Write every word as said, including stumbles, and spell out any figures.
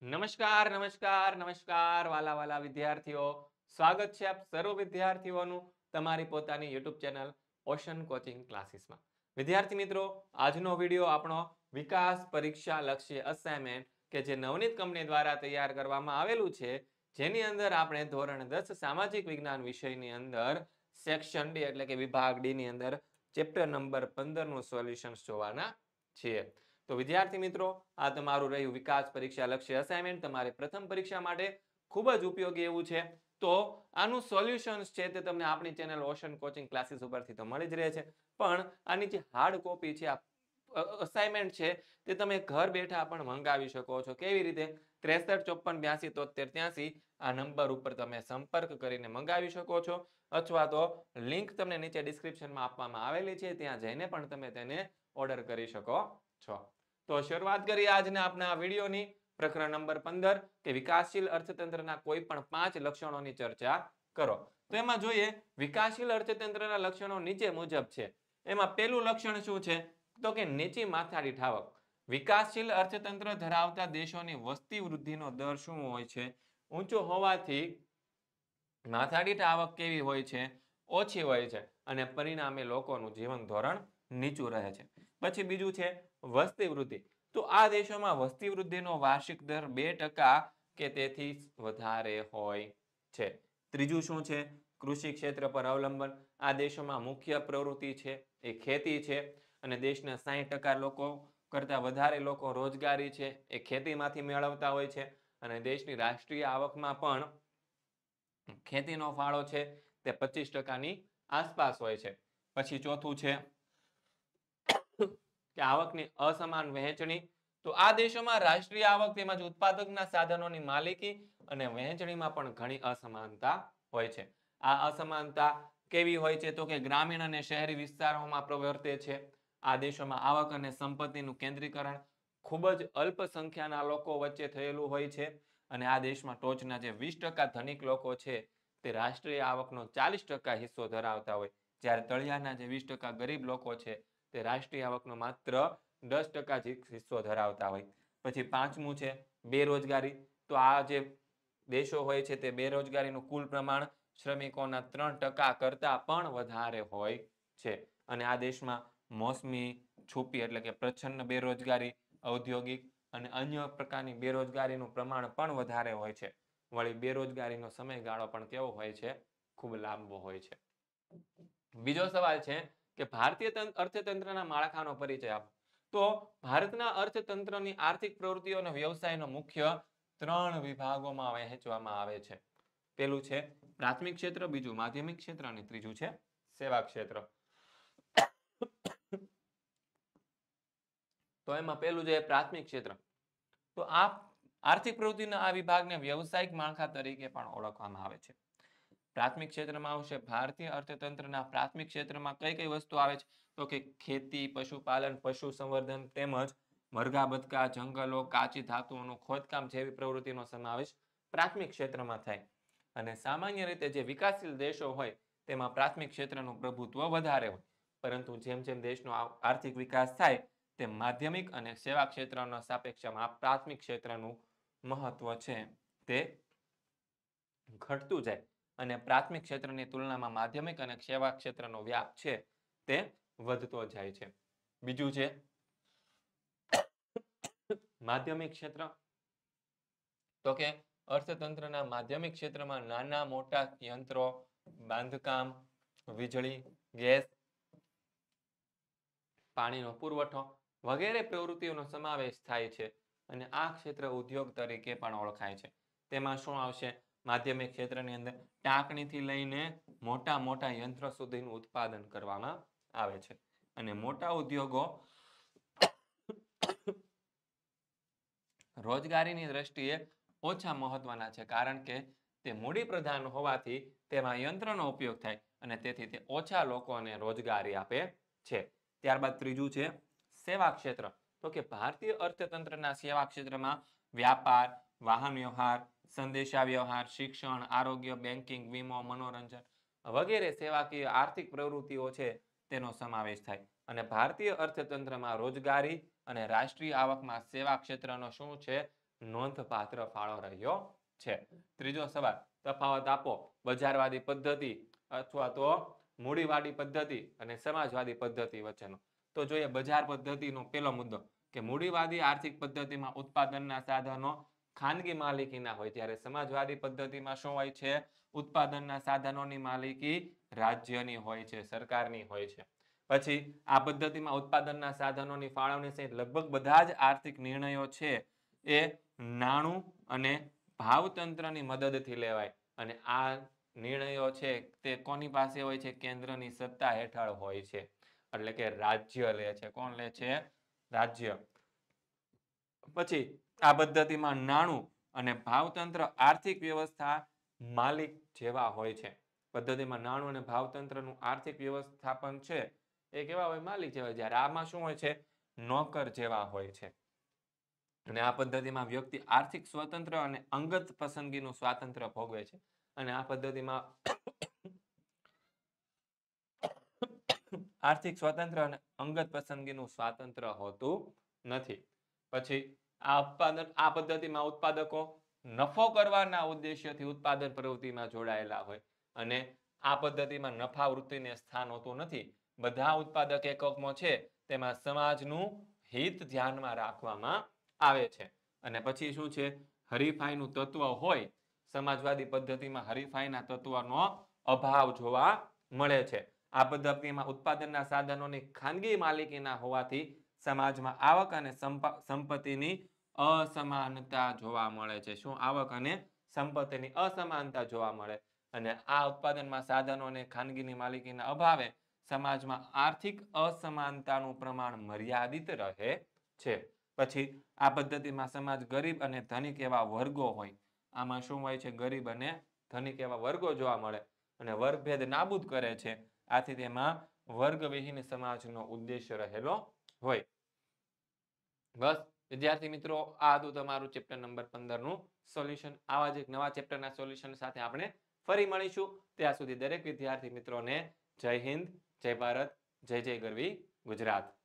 નમસ્કાર નમસ્કાર નમસ્કાર વાલા વાલા વિદ્યાર્થીઓ, સ્વાગત છે આપ સર્વ વિદ્યાર્થીઓનું તમારી પોતાની યુટ્યુબ ચેનલ ઓશન કોચિંગ ક્લાસીસમાં. વિદ્યાર્થી મિત્રો, આજનો વિડીયો આપણો વિકાસ પરીક્ષા લક્ષ્ય અસાઇનમેન્ટ કે જે નવનીત કંપની દ્વારા તૈયાર કરવામાં આવેલું છે, જેની અંદર આપણે ધોરણ દસ સામાજિક વિજ્ઞાન વિષયની અંદર સેક્શન ડી એટલે કે વિભાગ ડી ની અંદર ચેપ્ટર નંબર પંદર નું સોલ્યુશન જોવાના છીએ. તો વિદ્યાર્થી મિત્રો, આ તમારું રહ્યું વિકાસ પરીક્ષા લક્ષ્ય અસાઇનમેન્ટ. તમારે પ્રથમ પરીક્ષા માટે ખૂબ જ ઉપયોગી એવું છે. તો આનું સોલ્યુશન્સ છે તે તમને આપણી ચેનલ ઓશન કોચિંગ ક્લાસીસ ઉપરથી તો મળી જ રહે છે, પણ આની જે હાર્ડ કોપી છે, આ અસાઇનમેન્ટ છે, તે તમે ઘર બેઠા પણ મંગાવી શકો છો. કેવી રીતે? ત્રેસઠ ચોપન બ્યાસી તોતેર ત્યાસી આ નંબર ઉપર તમે સંપર્ક કરીને મંગાવી શકો છો, અથવા તો લિંક તમને નીચે ડિસ્ક્રિપ્શનમાં આપવામાં આવેલી છે, ત્યાં જઈને પણ તમે તેને ઓર્ડર કરી શકો છો. તો શરૂઆત કરીએ આજના આપણા વિડીયોની. પ્રકરણ નંબર પંદર કે વિકાસશીલ અર્થતંત્રના કોઈ પણ પાંચ લક્ષણોની ચર્ચા કરો. તો એમાં જોઈએ, વિકાસશીલ અર્થતંત્રના લક્ષણો નીચે મુજબ છે. એમાં પહેલું લક્ષણ શું છે? તો કે નીચી માથાદીઠ આવક. વિકાસશીલ અર્થતંત્ર ધરાવતા દેશોની વસ્તી વૃદ્ધિનો દર શું હોય છે? ઊંચો હોવાથી માથાદીઠ આવક કેવી હોય છે? ઓછી હોય છે, અને પરિણામે લોકોનું જીવન ધોરણ નીચું રહે છે. પછી બીજું છે વસ્તી વૃદ્ધિ. તો આ દેશોમાં વસ્તી વૃદ્ધિનો વાર્ષિક દર બે ટકા કે તેથી વધારે હોય છે. ત્રીજું શું છે? કૃષિ ક્ષેત્ર પર અવલંબન. આ દેશોમાં મુખ્ય પ્રવૃત્તિ છે એ ખેતી છે, અને દેશના સાહીઠ ટકા લોકો કરતા વધારે લોકો રોજગારી છે એ ખેતીમાંથી મેળવતા હોય છે, અને દેશની રાષ્ટ્રીય આવકમાં પણ ખેતીનો ફાળો છે તે પચીસ ટકાની આસપાસ હોય છે. પછી ચોથું છે કે આવકની અસમાન વહેંચણી. તો આ દેશોમાં રાષ્ટ્રીય આવક તેમજ ઉત્પાદકના સાધનોની માલિકી અને વહેંચણીમાં પણ ઘણી અસમાનતા હોય છે. આ અસમાનતા કેવી હોય છે? તો કે ગ્રામીણ અને શહેરી વિસ્તારોમાં પ્રવર્તે છે. આ દેશોમાં આવક અને સંપત્તિનું કેન્દ્રીકરણ ખૂબ જ અલ્પ સંખ્યાના લોકો વચ્ચે થયેલું હોય છે, અને આ દેશમાં ટોચના જે વીસ ટકા ધનિક લોકો છે તે રાષ્ટ્રીય આવકનો ચાલીસ ટકા હિસ્સો ધરાવતા હોય, જ્યારે તળિયાના જે વીસ ટકા ગરીબ લોકો છે તે રાષ્ટ્રીય આવકનો માત્ર દસ ટકા જ હિસ્સો ધરાવતા હોય. પછી પાંચમું છે બેરોજગારી. તો આ જે દેશો હોય છે તે બેરોજગારીનું કુલ પ્રમાણ શ્રમિકોના ત્રણ ટકા કરતા પણ વધારે હોય છે, અને આ દેશમાં મોસમી, છુપી એટલે કે પ્રચ્છન્ન બેરોજગારી, ઔદ્યોગિક અને અન્ય પ્રકારની બેરોજગારીનું પ્રમાણ પણ વધારે હોય છે. વળી બેરોજગારીનો સમયગાળો પણ કેવો હોય છે? ખૂબ લાંબો હોય છે. બીજો સવાલ છે કે ભારતીય અર્થતંત્રના માળખાનો પરિચય આપો. તો ભારતના અર્થતંત્રની આર્થિક પ્રવૃત્તિઓ અને વ્યવસાયનો મુખ્ય ત્રણ વિભાગોમાં વહેંચવામાં આવે છે. પેલું છે પ્રાથમિક ક્ષેત્ર, બીજું માધ્યમિક ક્ષેત્ર, અને ત્રીજું છે સેવા ક્ષેત્ર. તો એમાં પેલું છે પ્રાથમિક ક્ષેત્ર. તો આ આર્થિક પ્રવૃત્તિના આ વિભાગને વ્યવસાયિક માળખા તરીકે પણ ઓળખવામાં આવે છે. પ્રાથમિક ક્ષેત્રમાં આવશે ભારતીય અર્થતંત્રના પ્રાથમિક ક્ષેત્રમાં કઈ કઈ વસ્તુ આવે છે? તો કે ખેતી, પશુપાલન, પશુ સંવર્ધન તેમજ મરઘા બતકા, જંગલો, કાચી ધાતુઓનું ખોદકામ જેવી પ્રવૃત્તિનો સમાવેશ પ્રાથમિક ક્ષેત્રમાં થાય. અને સામાન્ય રીતે જે વિકાસશીલ દેશો હોય તેમાં પ્રાથમિક ક્ષેત્રનું પ્રભુત્વ વધારે હોય, પરંતુ જેમ જેમ દેશનો આર્થિક વિકાસ થાય તેમ માધ્યમિક અને સેવા ક્ષેત્રના સાપેક્ષમાં પ્રાથમિક ક્ષેત્રનું મહત્વ છે તે ઘટતું જાય, અને પ્રાથમિક ક્ષેત્રની તુલનામાં માધ્યમિક અને સેવા ક્ષેત્રનો વ્યાપ છે તે વધતો જાય છે. બીજું છે માધ્યમિક ક્ષેત્ર. તો કે અર્થતંત્રના માધ્યમિક ક્ષેત્રમાં નાના મોટા યંત્રો, બાંધકામ, વીજળી, ગેસ, પાણીનો પુરવઠો વગેરે પ્રવૃત્તિઓનો સમાવેશ થાય છે, અને આ ક્ષેત્ર ઉદ્યોગ તરીકે પણ ઓળખાય છે. તેમાં શું આવશે? માધ્યમિક ક્ષેત્રની અંદર ટાંકણીથી લઈને મોટા મોટા યંત્રો સુધીનું ઉત્પાદન કરવામાં આવે છે, અને મોટા ઉદ્યોગો રોજગારીની દ્રષ્ટિએ ઓછા મહત્વના છે, કારણ કે તે મૂડી પ્રધાન હોવાથી તેમાં યંત્રનો ઉપયોગ થાય, અને તેથી તે ઓછા લોકોને રોજગારી આપે છે. ત્યારબાદ ત્રીજું છે સેવા ક્ષેત્ર. તો કે ભારતીય અર્થતંત્રના સેવા ક્ષેત્રમાં વ્યાપાર, વાહન વ્યવહાર, સંદેશા વ્યવહાર, શિક્ષણ, આરોગ્ય, બેન્કિંગ, વીમો, મનોરંજન વગેરે સેવાકીય આર્થિક પ્રવૃત્તિઓ છે તેનો સમાવેશ થાય. અને ભારતીય અર્થતંત્રમાં રોજગારી અને રાષ્ટ્રીય આવકમાં સેવા ક્ષેત્રનો શું છે? નોંધપાત્ર ફાળો રહ્યો છે. ત્રીજો સવાલ, તફાવત આપો બજારવાદી પદ્ધતિ અથવા તો મૂડીવાદી પદ્ધતિ અને સમાજવાદી પદ્ધતિ વચ્ચેનો. તો જોઈએ બજાર પદ્ધતિનો પહેલો મુદ્દો કે મૂડીવાદી આર્થિક પદ્ધતિમાં ઉત્પાદનના સાધનો ખાનગી માલિકીના હોય, ત્યારે સમાજવાદી પદ્ધતિમાં શું હોય છે? ઉત્પાદનના સાધનોની માલિકી રાજ્યની હોય છે, સરકારની હોય છે. પછી આ પદ્ધતિમાં ઉત્પાદનના સાધનોની ફાળવણી સહિત લગભગ બધા જ આર્થિક નિર્ણયો છે એ નાણું અને ભાવતંત્રની મદદથી લેવાય, અને આ નિર્ણયો છે તે કોની પાસે હોય છે? કેન્દ્રની સત્તા હેઠળ હોય છે, એટલે કે રાજ્ય લે છે. કોણ લે છે? રાજ્ય. પછી આ પદ્ધતિમાં નાણું અને ભાવતંત્ર આર્થિક વ્યવસ્થા માલિક જેવા હોય છે. પદ્ધતિમાં નાણું અને ભાવતંત્રનું આર્થિક વ્યવસ્થાપન છે એ કેવા હોય? માલિક જેવા. જ્યારે આમાં શું હોય છે? નોકર જેવા હોય છે. અને આ પદ્ધતિમાં વ્યક્તિ આર્થિક સ્વતંત્ર અને અંગત પસંદગીનું સ્વાતંત્ર્ય ભોગવે છે. અને આ પદ્ધતિમાં આર્થિક સ્વતંત્ર અને અંગત પસંદગીનું સ્વાતંત્ર્ય હોતું નથી. પછી આ ઉત્પાદન આ પદ્ધતિમાં ઉત્પાદકો નફો કરવાના ઉદ્દેશ્યથી ઉત્પાદન પ્રવૃત્તિમાં જોડાયેલા હોય, અને આ પદ્ધતિમાં નફા વૃત્તિને સ્થાન હોતું નથી. બધા ઉત્પાદક એકમો છે તેમાં સમાજનું હિત ધ્યાનમાં રાખવામાં આવે છે. અને પછી શું છે? હરીફાઈનું તત્વ હોય. સમાજવાદી પદ્ધતિમાં હરીફાઈના તત્વનો અભાવ જોવા મળે છે. આ પદ્ધતિમાં ઉત્પાદનના સાધનોની ખાનગી માલિકીના હોવાથી સમાજમાં આવક અને સંપત્તિની અસમાનતા જોવા મળે છે. શું? આવક અને સંપત્તિની અસમાનતા જોવા મળે. અને આ ઉત્પાદનમાં સાધનો અને ખાનગીની માલિકીના અભાવે સમાજમાં આર્થિક અસમાનતાનું પ્રમાણ મર્યાદિત રહે છે. પછી આ પદ્ધતિમાં સમાજ ગરીબ અને ધનિક એવા વર્ગો હોય. આમાં શું હોય છે? ગરીબ અને ધનિક એવા વર્ગો જોવા મળે, અને વર્ગભેદ નાબૂદ કરે છે. આથી તેમાં વર્ગવિહીન સમાજનો ઉદ્દેશ્ય રહેલો હોય. બસ વિદ્યાર્થી મિત્રો, આ હતું તમારું ચેપ્ટર નંબર પંદર નું સોલ્યુશન. આવા જ એક નવા ચેપ્ટરના સોલ્યુશન સાથે આપણે ફરી મળીશું. ત્યાં સુધી દરેક વિદ્યાર્થી મિત્રોને જય હિન્દ, જય ભારત, જય જય ગરવી ગુજરાત.